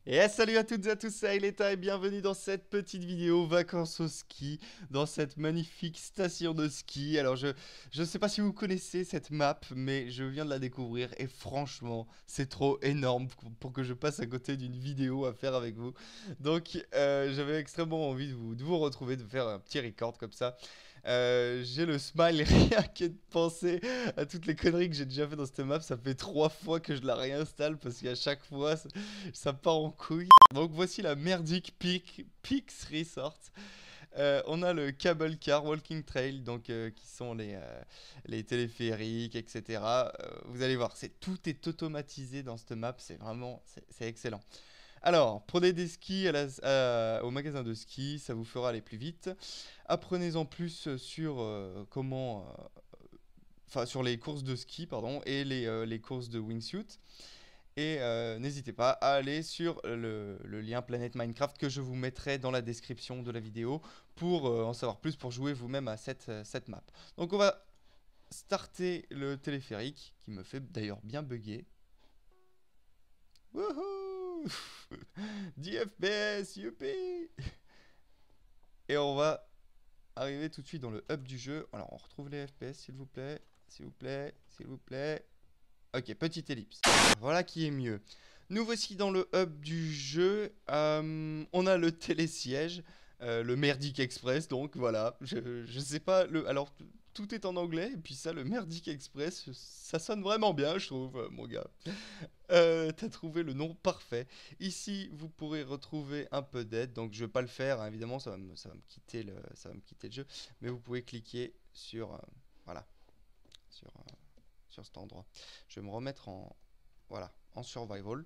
Salut à toutes et à tous, c'est Aileta et bienvenue dans cette petite vidéo vacances au ski, dans cette magnifique station de ski. Alors je sais pas si vous connaissez cette map, mais je viens de la découvrir et franchement, c'est trop énorme pour que je passe à côté d'une vidéo à faire avec vous. Donc j'avais extrêmement envie de vous retrouver, de faire un petit record comme ça. J'ai le smile rien que de penser à toutes les conneries que j'ai déjà fait dans cette map. Ça fait 3 fois que je la réinstalle parce qu'à chaque fois ça part en couille. Donc voici la merdique Peaks Resort. On a le cable car walking trail, donc qui sont les téléphériques, etc. Vous allez voir, tout est automatisé dans cette map. C'est vraiment c'est excellent. Alors, prenez des skis au magasin de ski, ça vous fera aller plus vite. Apprenez-en plus sur enfin sur les courses de ski, pardon, et les courses de wingsuit. Et n'hésitez pas à aller sur le lien Planète Minecraft que je vous mettrai dans la description de la vidéo pour en savoir plus, pour jouer vous-même à cette map. Donc on va starter le téléphérique, qui me fait d'ailleurs bien bugger. Wouhou 10 FPS, youpi. Et on va arriver tout de suite dans le hub du jeu. Alors on retrouve les FPS s'il vous plaît, s'il vous plaît, s'il vous plaît. Ok, petite ellipse. Voilà qui est mieux. Nous voici dans le hub du jeu. On a le télésiège, le Merdic Express. Donc voilà, je sais pas. Alors tout est en anglais. Et puis ça, le Merdic Express, ça sonne vraiment bien, je trouve, mon gars. T'as trouvé le nom parfait. Ici, vous pourrez retrouver un peu d'aide. Donc je vais pas le faire, hein, évidemment, ça va me quitter ça va me quitter le jeu. Mais vous pouvez cliquer sur, voilà, sur, sur cet endroit. Je vais me remettre voilà, en survival.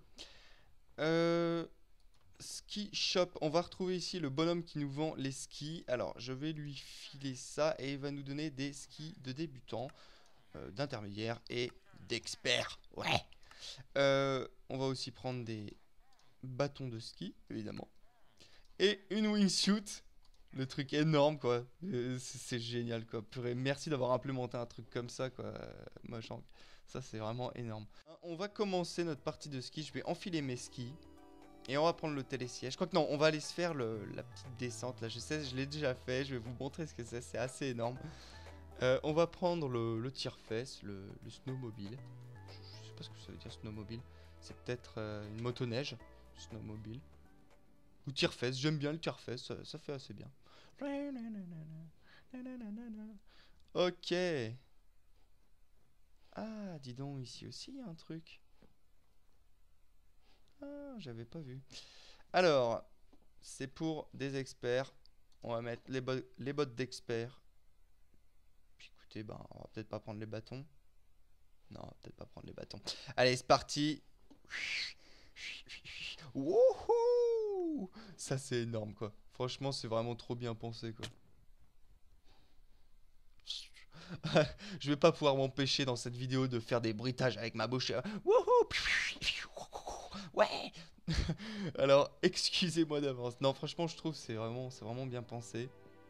Ski shop, on va retrouver ici le bonhomme qui nous vend les skis. Alors je vais lui filer ça et il va nous donner des skis de débutants, d'intermédiaires et d'experts. Ouais. On va aussi prendre des bâtons de ski, évidemment. Et une wingsuit. Le truc énorme, quoi. C'est génial, quoi. Purée, merci d'avoir implémenté un truc comme ça, quoi. Machin. Ça, c'est vraiment énorme. On va commencer notre partie de ski. Je vais enfiler mes skis. Et on va prendre le télésiège. Je crois que non, on va aller se faire la petite descente. Là, je sais, je l'ai déjà fait. Je vais vous montrer ce que c'est. C'est assez énorme. On va prendre le tire-fesse, le snowmobile. Je sais pas ce que ça veut dire, snowmobile. C'est peut-être une motoneige. Snowmobile. Ou tire-fesse. J'aime bien le tire-fesse. Ça fait assez bien. Ok. Ah, dis donc, ici aussi, il y a un truc. Ah, j'avais pas vu. Alors, c'est pour des experts. On va mettre les bottes d'experts. Puis écoutez, ben, on va peut-être pas prendre les bâtons. Non, on va peut-être pas prendre les bâtons. Allez, c'est parti. Wouhou! Ça, c'est énorme, quoi. Franchement, c'est vraiment trop bien pensé, quoi. Je vais pas pouvoir m'empêcher dans cette vidéo de faire des bruitages avec ma bouche. Wouhou! Ouais! Alors, excusez-moi d'avance. Non, franchement, je trouve que c'est vraiment bien pensé.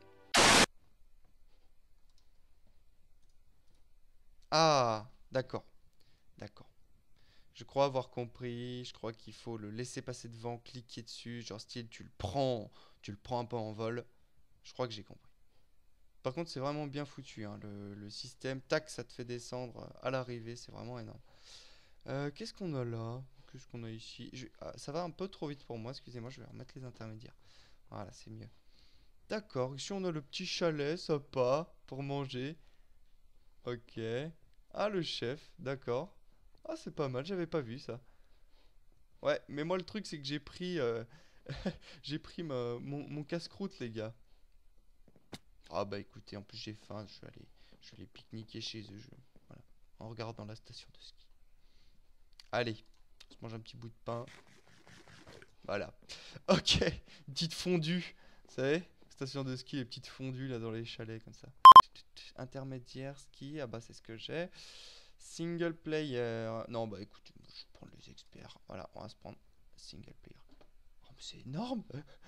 Ah, d'accord, d'accord. Je crois avoir compris. Je crois qu'il faut le laisser passer devant, cliquer dessus, genre style, tu le prends un peu en vol. Je crois que j'ai compris. Par contre, c'est vraiment bien foutu, hein, le système. Tac, ça te fait descendre à l'arrivée, c'est vraiment énorme. Qu'est-ce qu'on a là? Qu'est-ce qu'on a ici? Ah, ça va un peu trop vite pour moi, excusez-moi, je vais remettre les intermédiaires. Voilà, c'est mieux. D'accord, ici on a le petit chalet, sympa, pour manger. Ok. Ah, le chef, d'accord. Ah, c'est pas mal, j'avais pas vu ça. Ouais, mais moi le truc c'est que j'ai pris mon casse-croûte, les gars. Ah bah écoutez, en plus j'ai faim, je vais aller pique-niquer chez eux, voilà, en regardant la station de ski. Allez, on se mange un petit bout de pain. Voilà. Ok, une petite fondue. Vous savez, station de ski, les petites fondues là dans les chalets comme ça. Intermédiaire, ski, ah bah c'est ce que j'ai. Single player. Non, bah écoute, je vais prendre les experts. Voilà, on va se prendre single player. Oh, mais c'est énorme!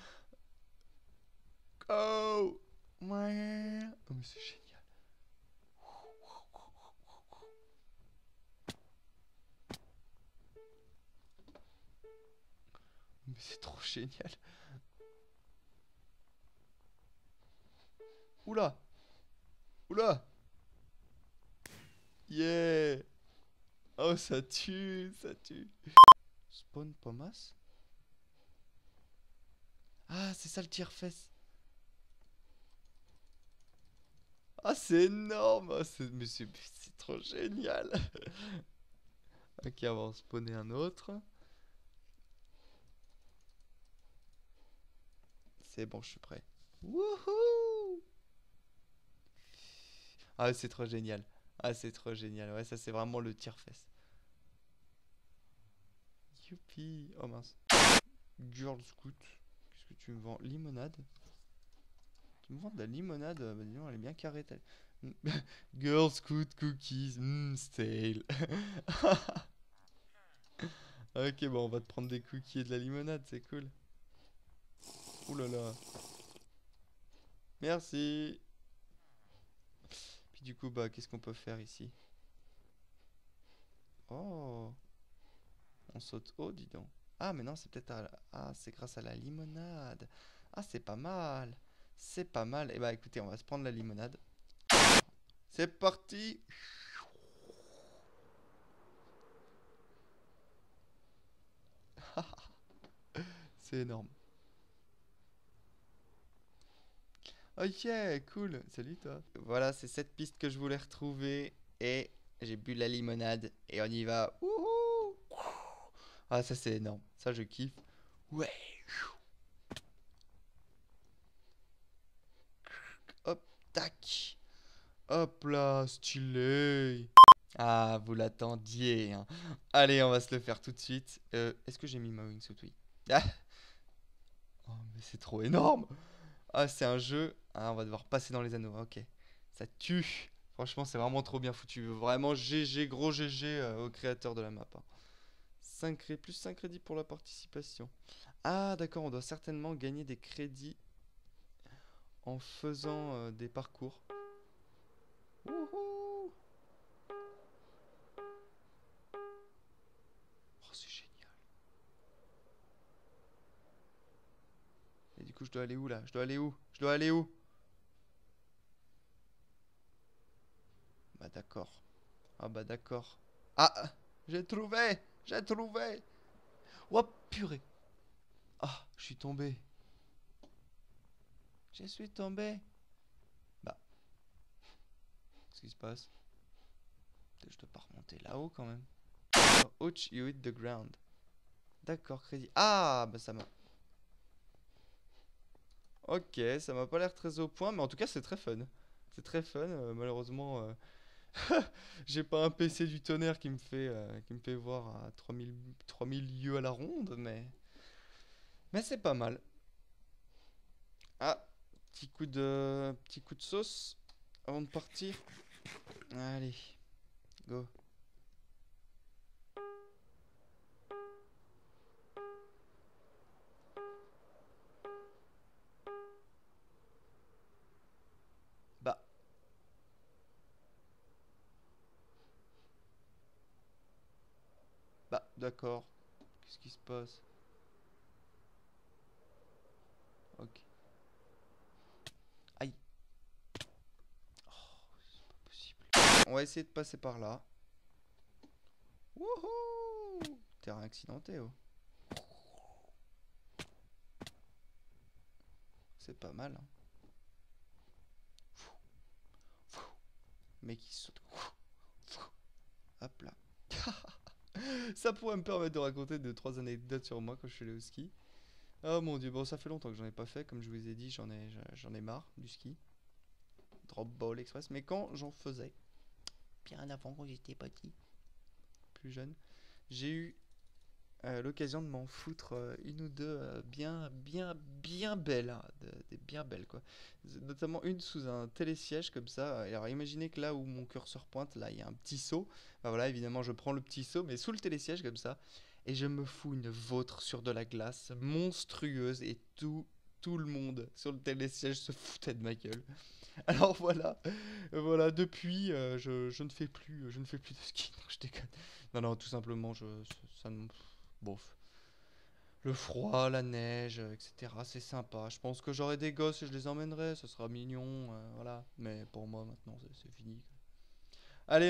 Go! Ouais! Oh, mais c'est génial. Mais Mais c'est trop génial. Oula. Oula. Yeah. Oh, ça tue, ça tue. Spawn Pomas. Ah, c'est ça le tire-fesse. Ah, c'est énorme. Ah, mais c'est trop génial. Ok, on va en spawner un autre. C'est bon, je suis prêt. Wouhou! Ah, c'est trop génial. Ah, c'est trop génial. Ouais, ça, c'est vraiment le tire-fesse. Youpi. Oh mince. Girl Scout. Qu'est-ce que tu me vends? Limonade? Tu me vends de la limonade? Bah, dis donc, elle est bien carrée. Girl Scout Cookies. Stale. Ok, bon, on va te prendre des cookies et de la limonade, c'est cool. Ouh là là. Merci. Puis du coup, bah, qu'est-ce qu'on peut faire ici? Oh, on saute haut, dis donc. Ah, mais non, c'est peut-être Ah, c'est grâce à la limonade. Ah, c'est pas mal. C'est pas mal. Et bah, écoutez, on va se prendre la limonade. C'est parti. C'est énorme. Ok, cool. Salut toi. Voilà, c'est cette piste que je voulais retrouver. Et j'ai bu la limonade. Et on y va. Wouhou! Ah, ça c'est énorme. Ça, je kiffe. Ouais. Hop, tac. Hop là, stylé. Ah, vous l'attendiez, hein. Allez, on va se le faire tout de suite. Est-ce que j'ai mis ma wingsuit? Oui. Ah, oh, mais c'est trop énorme. Ah, c'est un jeu. Ah, on va devoir passer dans les anneaux. Ok. Ça tue. Franchement, c'est vraiment trop bien foutu. Vraiment GG, gros GG au créateur de la map, hein. 5 crédits pour la participation. Ah, d'accord, on doit certainement gagner des crédits en faisant des parcours. Wouhou! Oh, c'est génial. Et du coup, je dois aller où là? Je dois aller où? Je dois aller où? Bah d'accord. Ah bah d'accord. Ah! J'ai trouvé! J'ai trouvé! Oh purée! Ah, je suis tombé. Je suis tombé. Bah, qu'est-ce qui se passe? Peut-être que je dois pas remonter là-haut quand même. Ouch, you hit the ground. D'accord, crédit. Ah, bah ça m'a. Ok, ça m'a pas l'air très au point, mais en tout cas, c'est très fun. C'est très fun. Malheureusement, j'ai pas un PC du tonnerre qui me fait voir à 3000 lieues à la ronde, mais c'est pas mal. Ah, petit coup de sauce avant de partir. Allez, go. Bah, bah, d'accord. Qu'est-ce qui se passe? Ok. Aïe. Oh, c'est pas possible. On va essayer de passer par là. Wouhou! Terrain accidenté, oh. C'est pas mal, hein. Mec, il saute. Hop là. Ça pourrait me permettre de raconter 2 3 anecdotes sur moi quand je suis allé au ski. Oh mon dieu, bon ça fait longtemps que j'en ai pas fait, comme je vous ai dit, j'en ai marre du ski. Drop ball express, mais quand j'en faisais, bien avant quand j'étais petit, plus jeune, j'ai eu l'occasion de m'en foutre une ou deux bien belles, hein, des bien belles quoi. Notamment une sous un télésiège comme ça. Alors imaginez que là où mon curseur pointe, là il y a un petit seau. Bah voilà, évidemment je prends le petit seau, mais sous le télésiège comme ça, et je me fous une vôtre sur de la glace monstrueuse et tout le monde sur le télésiège se foutait de ma gueule. Alors voilà, voilà, depuis je ne fais plus de ski. Non, je déconne. Non, non, tout simplement, ça ne. Bof. le froid, la neige, etc. C'est sympa. Je pense que j'aurai des gosses et je les emmènerai, ce sera mignon, voilà. Mais pour moi maintenant c'est fini. Allez,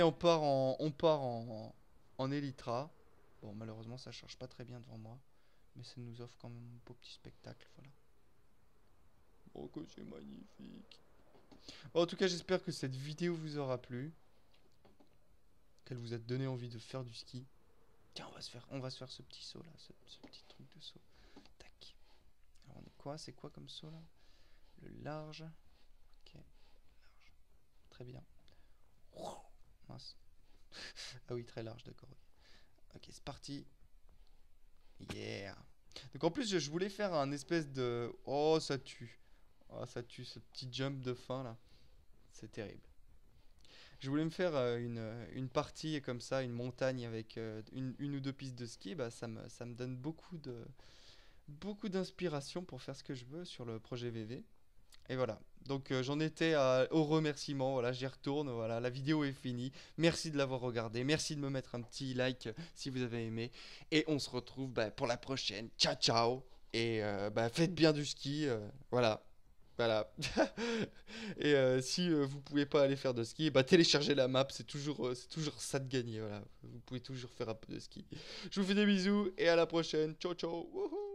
en Elytra. Bon, malheureusement ça charge pas très bien devant moi, mais ça nous offre quand même un beau petit spectacle, voilà. Oh que c'est magnifique. Bon, en tout cas, j'espère que cette vidéo vous aura plu, qu'elle vous a donné envie de faire du ski. Tiens, on va se faire ce petit saut là, ce petit truc de saut. Tac. Alors on est quoi? C'est quoi comme saut là? Le large. Ok, large. Très bien. Mince. Ah oui, très large, d'accord. Ok, c'est parti. Yeah. Donc en plus, je voulais faire un espèce de... Oh, ça tue. Oh, ça tue, ce petit jump de fin là. C'est terrible. Je voulais me faire une partie comme ça, une montagne avec une ou deux pistes de ski. Bah, ça me donne beaucoup d'inspiration pour faire ce que je veux sur le projet VV. Et voilà. Donc j'en étais au remerciement. Voilà, j'y retourne. Voilà, la vidéo est finie. Merci de l'avoir regardé. Merci de me mettre un petit like si vous avez aimé. Et on se retrouve bah, pour la prochaine. Ciao, ciao. Et bah, faites bien du ski. Voilà. Voilà. Et si vous pouvez pas aller faire de ski, bah téléchargez la map, c'est toujours ça de gagner. Voilà. Vous pouvez toujours faire un peu de ski. Je vous fais des bisous et à la prochaine. Ciao ciao. Wouhou.